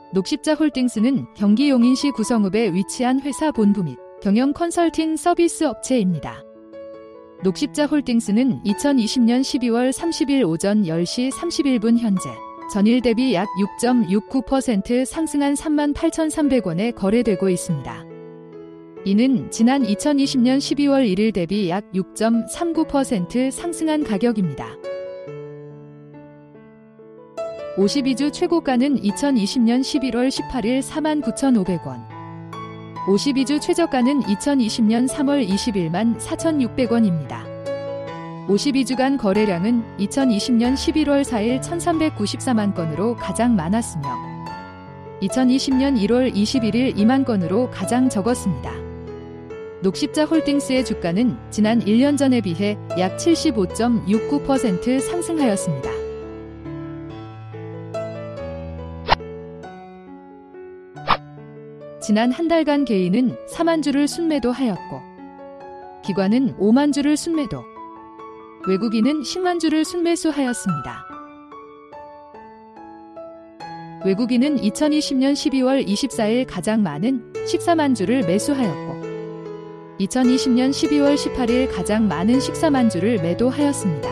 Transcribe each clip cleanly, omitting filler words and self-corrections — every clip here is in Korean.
녹십자홀딩스는 경기 용인시 구성읍에 위치한 회사 본부 및 경영 컨설팅 서비스 업체입니다. 녹십자홀딩스는 2020년 12월 30일 오전 10시 31분 현재 전일 대비 약 6.69% 상승한 38,300원에 거래되고 있습니다. 이는 지난 2020년 12월 1일 대비 약 6.39% 상승한 가격입니다. 52주 최고가는 2020년 11월 18일 49,500원, 52주 최저가는 2020년 3월 20일 14,600원입니다. 52주간 거래량은 2020년 11월 4일 1,394만 건으로 가장 많았으며 2020년 1월 21일 2만 건으로 가장 적었습니다. 녹십자홀딩스의 주가는 지난 1년 전에 비해 약 75.69% 상승하였습니다. 지난 한 달간 개인은 4만 주를 순매도하였고 기관은 5만 주를 순매도, 외국인은 10만 주를 순매수하였습니다. 외국인은 2020년 12월 24일 가장 많은 14만 주를 매수하였고 2020년 12월 18일 가장 많은 14만 주를 매도하였습니다.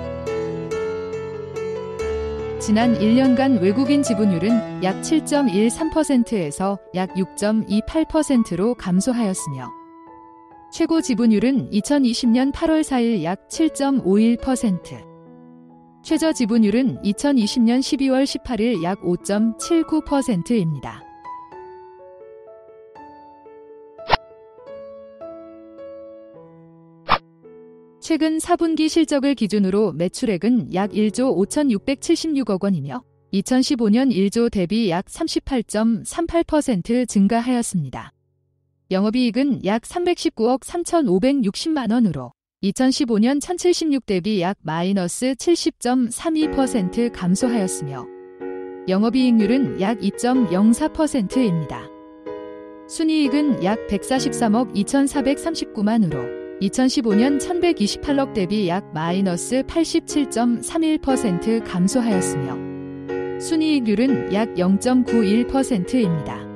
지난 1년간 외국인 지분율은 약 7.13%에서 약 6.28%로 감소하였으며 최고 지분율은 2020년 8월 4일 약 7.51%, 최저 지분율은 2020년 12월 18일 약 5.79%입니다. 최근 4분기 실적을 기준으로 매출액은 약 1조 5,676억 원이며 2015년 1조 대비 약 38.38% 증가하였습니다. 영업이익은 약 319억 3,560만 원으로 2015년 1,076 대비 약 마이너스 70.32% 감소하였으며 영업이익률은 약 2.04%입니다. 순이익은 약 143억 2,439만으로 2015년 1,128억 대비 약 마이너스 87.31% 감소하였으며 순이익률은 약 0.91%입니다.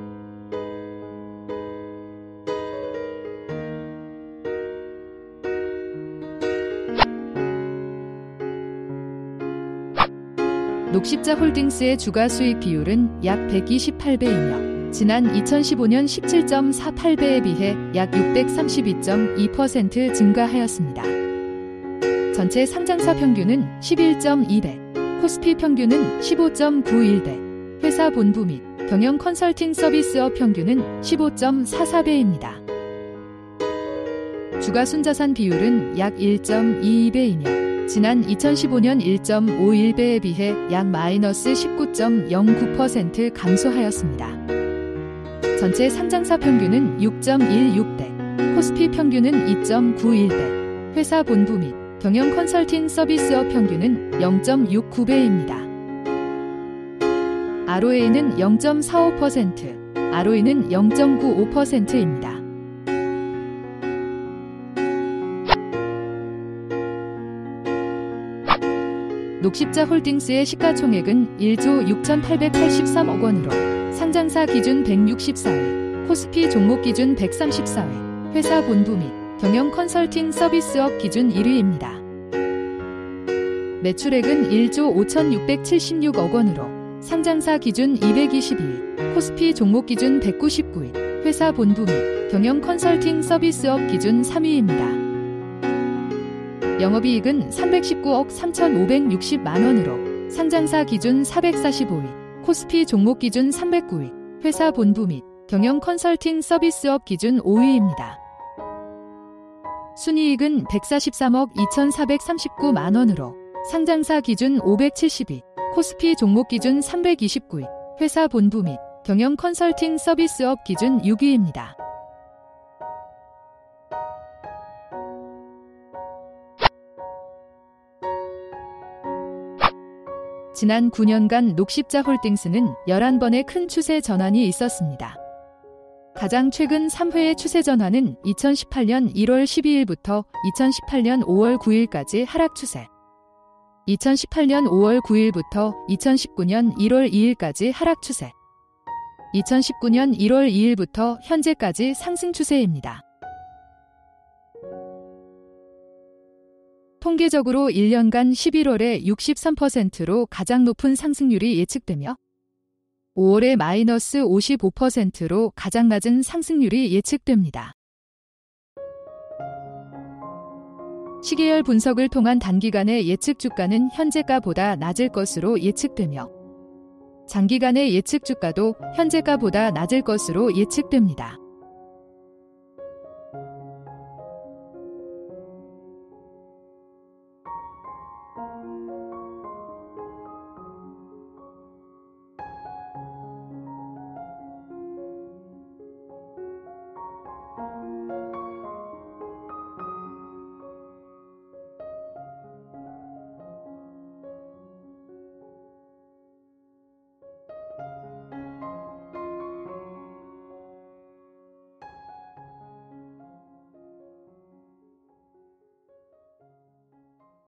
녹십자홀딩스의 주가 수익 비율은 약 128배이며 지난 2015년 17.48배에 비해 약 632.2% 증가하였습니다. 전체 상장사 평균은 11.2배, 코스피 평균은 15.91배, 회사 본부 및 경영 컨설팅 서비스업 평균은 15.44배입니다. 주가 순자산 비율은 약 1.22배이며 지난 2015년 1.51배에 비해 약 마이너스 19.09% 감소하였습니다. 전체 상장사 평균은 6.16배, 코스피 평균은 2.91배, 회사 본부 및 경영 컨설팅 서비스업 평균은 0.69배입니다. ROA는 0.45%, ROE는 0.95%입니다. 녹십자홀딩스의 시가총액은 1조 6,883억 원으로 상장사 기준 164회, 코스피 종목 기준 134회, 회사 본부 및 경영 컨설팅 서비스업 기준 1위입니다. 매출액은 1조 5,676억 원으로 상장사 기준 222위, 코스피 종목 기준 199위, 회사 본부 및 경영 컨설팅 서비스업 기준 3위입니다. 영업이익은 319억 3,560만 원으로 상장사 기준 445위, 코스피 종목 기준 309위, 회사 본부 및 경영 컨설팅 서비스업 기준 5위입니다. 순이익은 143억 2,439만 원으로 상장사 기준 570위, 코스피 종목 기준 329위, 회사 본부 및 경영 컨설팅 서비스업 기준 6위입니다. 지난 9년간 녹십자홀딩스는 11번의 큰 추세 전환이 있었습니다. 가장 최근 3회의 추세 전환은 2018년 1월 12일부터 2018년 5월 9일까지 하락 추세, 2018년 5월 9일부터 2019년 1월 2일까지 하락 추세, 2019년 1월 2일부터 현재까지 상승 추세입니다. 통계적으로 1년간 11월에 63%로 가장 높은 상승률이 예측되며 5월에 마이너스 55%로 가장 낮은 상승률이 예측됩니다. 시계열 분석을 통한 단기간의 예측 주가는 현재가보다 낮을 것으로 예측되며 장기간의 예측 주가도 현재가보다 낮을 것으로 예측됩니다.